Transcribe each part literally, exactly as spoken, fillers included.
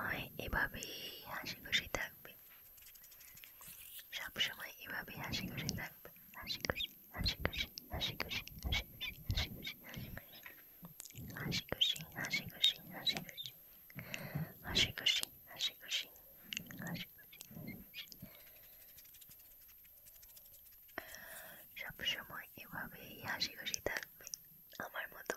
সময় এভাবেই হাসি খুশি থাকবে, সব সময় এভাবেই হাসি খুশি থাকবে, হাসি খুশি হাসি খুশি হাসি খুশি হাসি খুশি হাসি খুশি হাসি খুশি হাসি খুশি হাসি খুশি হাসি খুশি হাসি খুশি হাসি খুশি সব সময় এভাবেই হাসি খুশি থাকবে আমার মতো।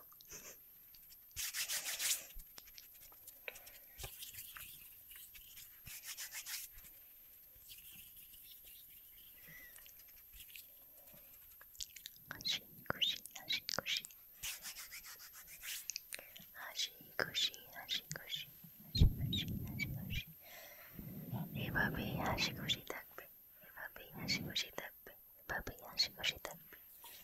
হাসি খুশি হাসি খুশি হাসি খুশি হাসি খুশি হাসি খুশি হাসি খুশি এভাবেই হাসি খুশি থাকবে, এভাবেই হাসি খুশি থাকবে, এভাবেই হাসি খুশি থাকবে।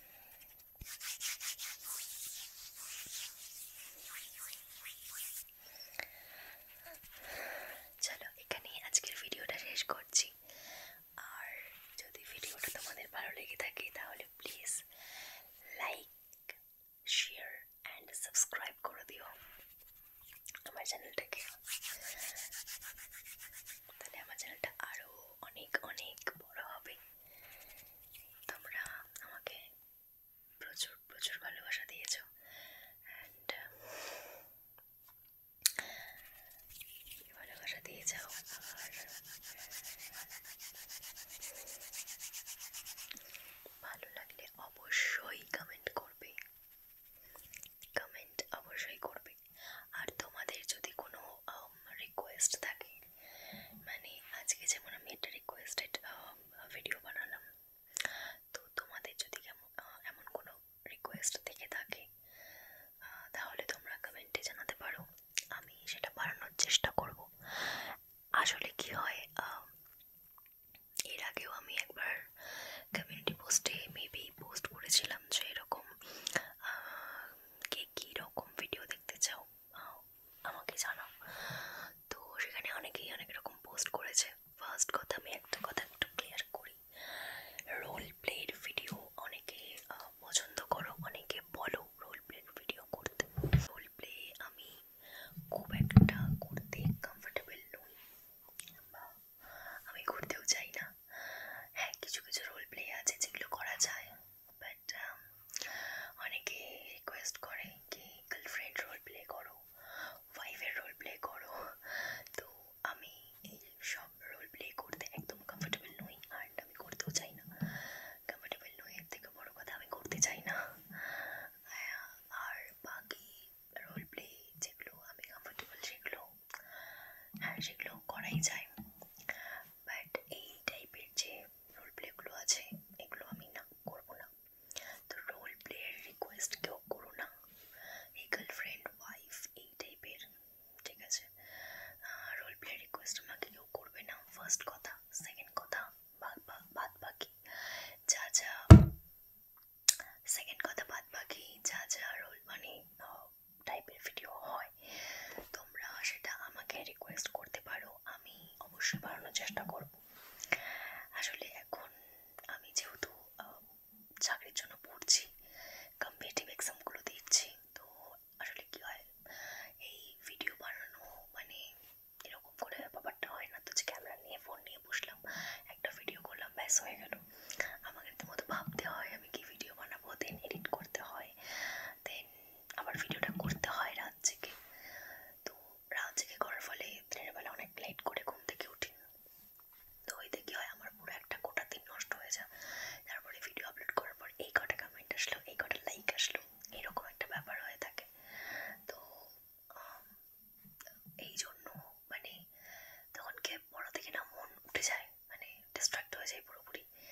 চলো এখানেই আজকের ভিডিওটা শেষ করছি। আর যদি ভিডিওটা তোমাদের ভালো লেগে থাকে তাহলে please like, share and subscribe করে দিও আমার চ্যানেলটাকে, তাহলে আমার চ্যানেলটা আরো অনেক অনেক বড় হবে। তোমরা আমাকে প্রচুর প্রচুর ভালোবাসা দিয়েছো অ্যান্ড ভালোবাসা দিয়ে যাও। আর ভালো লাগলে অবশ্যই কমেন্ট করবে, কমেন্ট অবশ্যই করবে। আর তোমাদের যদি কোনো রিকোয়েস্ট থাকে, মানে আজকে যেমন আমি একটা রিকোয়েস্টেড ভিডিও বানালাম, তো তোমাদের যদি এমন কোনো রিকোয়েস্ট থেকে থাকে তাহলে তোমরা কমেন্টে জানাতে পারো, আমি সেটা বানানোর চেষ্টা করব। আসলে কি হয়, এর আগেও আমি একবার কমিউনিটি পোস্টে মেবি পোস্ট করেছিলাম যে এরকম কে কী রকম ভিডিও দেখতে চাও আমাকে জানাও। তো সেখানে অনেকেই অনেক রকম পোস্ট করেছে। ফার্স্ট কথা আমি একটা কথা একটু ক্লিয়ার করি, রোল প্লের ভিডিও অনেকে পছন্দ করো, অনেকে বলো রোল প্লের ভিডিও করতে। রোল প্লে আমি খুব একটা করতে কমফোর্টেবল নই বা আমি করতেও চাই না। হ্যাঁ, কিছু কিছু রোল প্লে আছে যেগুলো করা যায়, বাট অনেকে রিকোয়েস্ট করে কি গার্লফ্রেন্ড রোল প্লে করো, ওয়াইফের রোল প্লে করো। তো আমি এই সব রোল প্লে করতে একদম কমফোর্টেবল নই, আর আমি করতেও চাই না। কমফোর্টেবল নই, এর থেকে বড় কথা আমি করতে চাই না। আর বাকি রোল প্লে যেগুলো আমি কমফোর্টেবল সেগুলো হ্যাঁ সেগুলো করাই যায়, বাট এই টাইপের যে রোল প্লেগুলো আছে এগুলো আমি না করবো না। তো রোল প্লের রিকোয়েস্ট কেউ করো না, এই গার্লফ্রেন্ড ওয়াইফ এই টাইপের, ঠিক আছে? রোল প্লে রিকোয়েস্ট আমাকে কেউ করবে না, ফার্স্ট কথা। সেকেন্ড কথা, বাদ বাকি যা যা সেকেন্ড কথা বাদ বাকি যা যা রোল মানে টাইপের ভিডিও হয় তোমরা সেটা আমাকে রিকোয়েস্ট করতে পারো, আমি অবশ্যই বানানোর চেষ্টা করব। আসলে এখন আমি যেহেতু চাকরির জন্য পড়ছি, কম্পিটিটিভ এক্সামগুলো দিচ্ছি, তো আসলে কি হয় এই ভিডিও বানানো মানে এরকম করে ব্যাপারটা হয় না। তো যে ক্যামেরা নিয়ে ফোন নিয়ে বসলাম, একটা ভিডিও করলাম, ব্যাস হয়ে গেল। আমাকে রীতিমতো ভাবতে হয় আমি কি ভিডিও বানাবো, দেন এডিট করতে হয়, দেন আবার ভিডিওটা করতে হয় রাত জেগে। তো রাত জেগে করার ফলে দিনের বেলা অনেক লেট করে ঘুম থেকে উঠি, তো এতে কি হয় আমার পুরো একটা গোটা দিন নষ্ট হয়ে যায়। তারপরে ভিডিও আপলোড করার পর এই কটা কমেন্ট আসলো, এই কটা লাইক আসলো, এরকম একটা ব্যাপার হয়ে থাকে। তো এই জন্য মানে তখন কে বড় থেকে না মন উঠে যায়, মানে ডিস্ট্রাক্ট হয়ে যায় পুরোপুরি।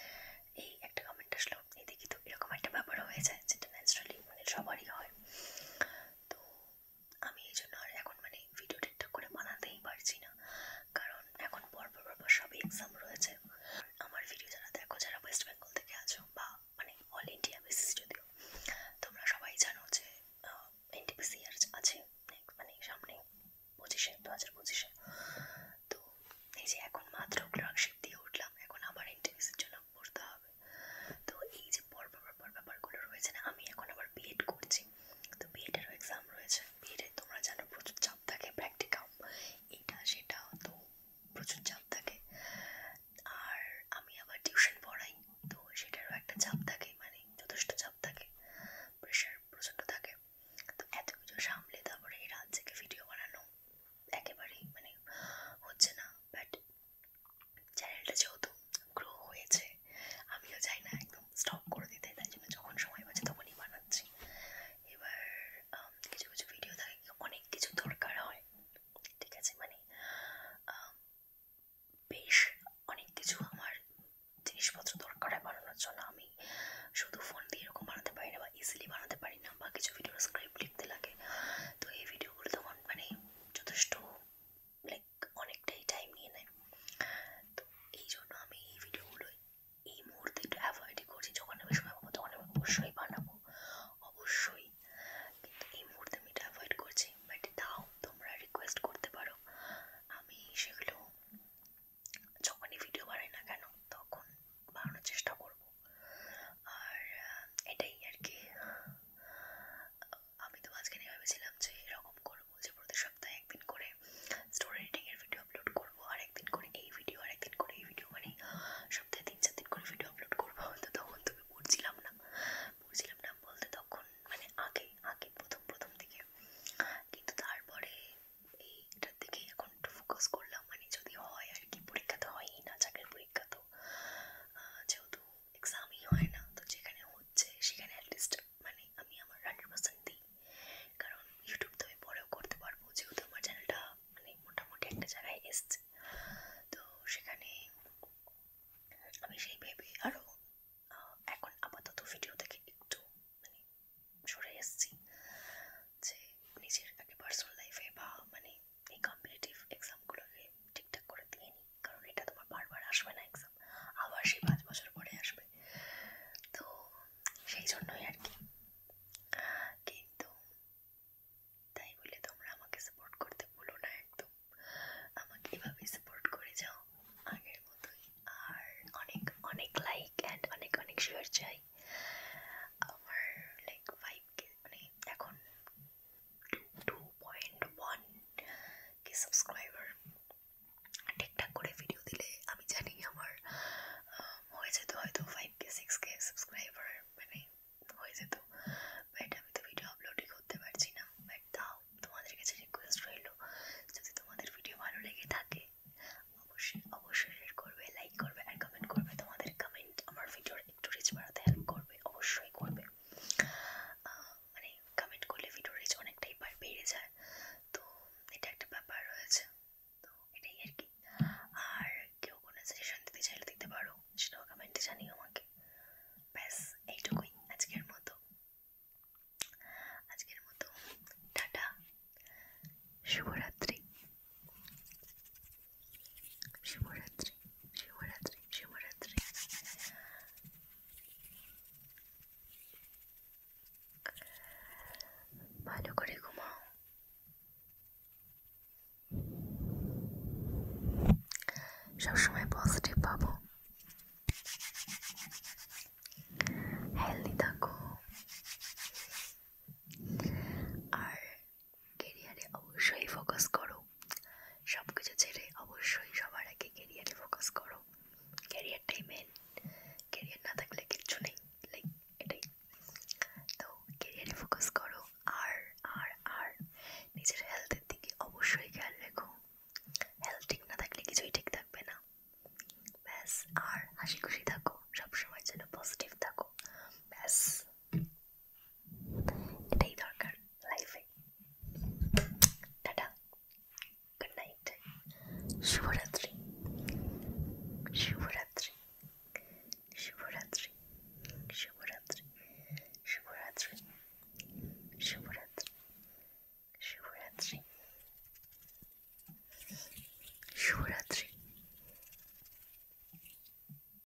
আমি সেই ভেবে আরও এখন আপাতত ভিডিও থেকে একটু মানে সরে এসেছি, যে নিজের আগে পার্সোনাল লাইফে বা মানে এই কম্পিটিটিভ এক্সামগুলোকে ঠিকঠাক করে দিয়ে নিই, কারণ এটা তোমার বারবার আসবে না এক্সাম, আবার সেই পাঁচ বছর পরে আসবে, তো সেই জন্যই আর কি। কিন্তু তাই বলে তোমরা আমাকে সাপোর্ট করতে ভুলো না একদম, আমাকে এভাবে সাপোর্ট করে যাও আগের মতোই। আর অনেক অনেক লাইক অ্যান্ড অনেক অনেক শেয়ার চাই। আমার লাইক ফাইভ কে মানে এখন two point one K subscriber, ঠিকঠাক করে ভিডিও দিলে আমি জানি আমার হয়ে যেত হয়তো five K six K subscriber মানে হয়ে যেত, বাট আমি তো ভিডিও আপলোডই করতে পারছি না। বাট তাও তোমাদের কাছে রিকোয়েস্ট রইল, যদি তোমাদের ভিডিও ভালো লেগে থাকে অবশ্যই অবশ্যই শেয়ার করবে, লাইক করবে আর কমেন্ট করবে। তোমাদের কমেন্ট আমার ভিডিওর একটু রিচ বাড়াতে হেল্প করবে, অবশ্যই করবে। মানে কমেন্ট করলে ভিডিও রিচ অনেকটাই বেড়ে যায়, তো এটা একটা ব্যাপার রয়েছে, তো এটাই আর কি। আর কেউ কোনো সাজেশন দিতে চাইলে দিতে পারো, সেটাও কমেন্টে জানিও আমাকে। ব্যাস এইটুকুই আজকের মতো, আজকের মতো টাটা, শুভরাত্রি, শুভরাত্রি, শুভরাত্রি, শুভরাত্রি। ভালো করে ঘুমাও, সবসময় পজিটিভ ভাবো, হেলদি থাকো, আর কেরিয়ারে অবশ্যই ফোকাস করো। সব কিছু ছেড়ে অবশ্যই সবার আগে কেরিয়ারে ফোকাস করো, ক্যারিয়ারটাই মেন, ক্যারিয়ার না থাকলে কিচ্ছু নেই, লাইক এটাই। তো ক্যারিয়ারে ফোকাস করো, আর আর আর নিজের হেলথের দিকে অবশ্যই খেয়াল রেখো, হেলথ ঠিক না থাকলে কিছুই ঠিক থাকবে না। ব্যাস, আর হাসি খুশি